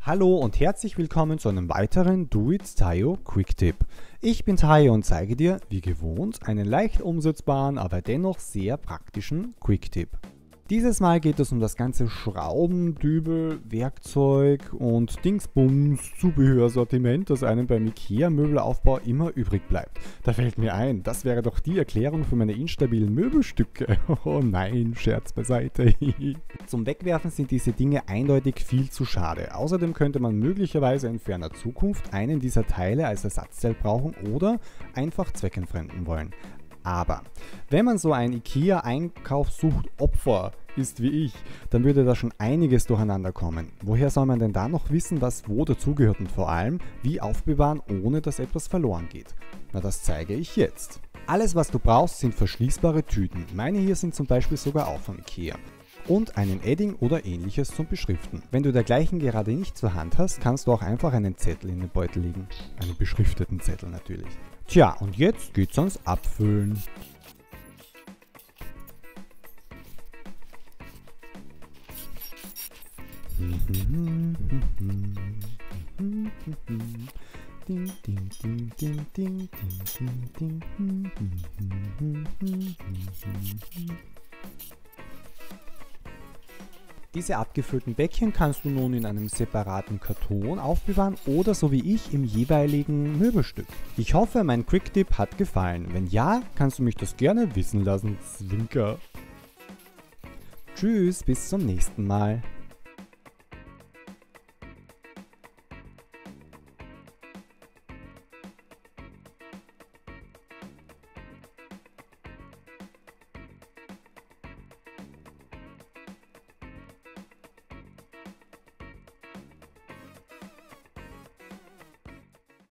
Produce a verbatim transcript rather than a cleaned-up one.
Hallo und herzlich willkommen zu einem weiteren Do It Tayo Quick Tip. Ich bin Tayo und zeige dir, wie gewohnt, einen leicht umsetzbaren, aber dennoch sehr praktischen Quick Tip. Dieses Mal geht es um das ganze Schrauben, Dübel, Werkzeug und Dingsbums Zubehörsortiment, das einem beim IKEA-Möbelaufbau immer übrig bleibt. Da fällt mir ein, das wäre doch die Erklärung für meine instabilen Möbelstücke. Oh nein, Scherz beiseite. Zum Wegwerfen sind diese Dinge eindeutig viel zu schade. Außerdem könnte man möglicherweise in ferner Zukunft einen dieser Teile als Ersatzteil brauchen oder einfach zweckentfremden wollen. Aber wenn man so ein IKEA-Einkaufssucht-Opfer ist wie ich, dann würde da schon einiges durcheinander kommen. Woher soll man denn da noch wissen, was wo dazugehört und vor allem, wie aufbewahren, ohne dass etwas verloren geht? Na, das zeige ich jetzt. Alles, was du brauchst, sind verschließbare Tüten. Meine hier sind zum Beispiel sogar auch von IKEA. Und einen Edding oder ähnliches zum Beschriften. Wenn du dergleichen gerade nicht zur Hand hast, kannst du auch einfach einen Zettel in den Beutel legen. Einen beschrifteten Zettel natürlich. Tja, und jetzt geht's ans Abfüllen. Ding, ding, ding, ding, ding, ding, ding, ding. Diese abgefüllten Bäckchen kannst du nun in einem separaten Karton aufbewahren oder so wie ich im jeweiligen Möbelstück. Ich hoffe, mein Quick-Tipp hat gefallen. Wenn ja, kannst du mich das gerne wissen lassen. Zwinker. Tschüss, bis zum nächsten Mal.